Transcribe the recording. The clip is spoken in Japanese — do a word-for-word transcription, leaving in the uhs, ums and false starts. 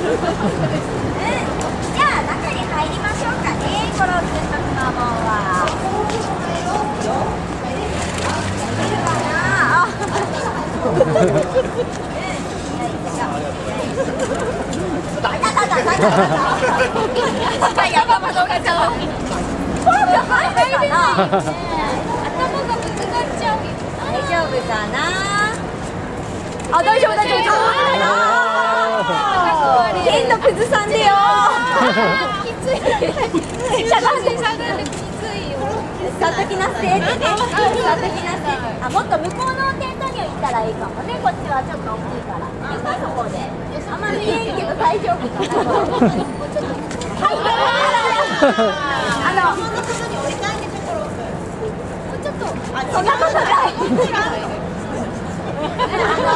じゃあ中に入りましょうかね。コロッケとくまモンは。いるかな。あ。バタバタバタバタ。やばばどうかちゃう。コロッケ入るかな。頭がぶつかっちゃう。大丈夫かな。あ、大丈夫大丈夫。変のクズさんでよ。きつい。しゃがんでしゃがんできついよ。座っときなってってね。座っときなって。あ、もっと向こうのテントに行ったらいいかもね。こっちはちょっと大きいから。そこで。あんま見えんけど大丈夫かな。はい。あの。そんなとこに降りたいんでしょ、コロッケ。もうちょっと。そんなことない。あの